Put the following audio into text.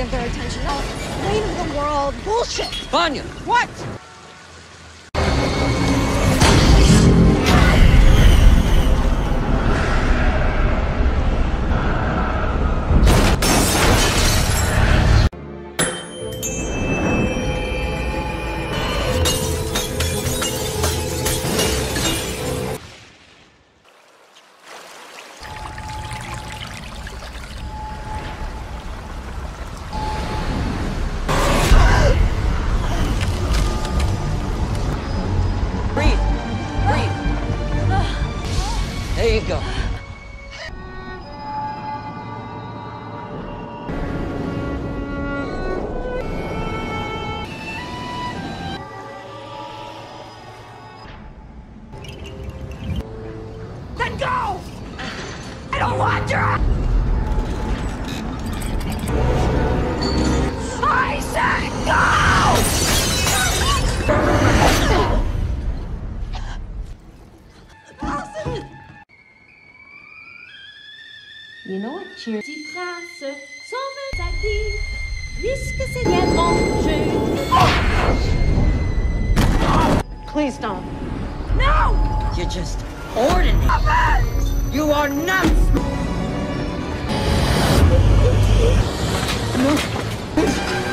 get their attention. No, weight of the world. Bullshit. Vanya! What? There you go. Then go! I don't want your... I said go! You know what? Cheers. Petit prince, sauve ta vie, puisque c'est bien mon jeu. Please don't. No! You're just ordinary. You are nuts! No.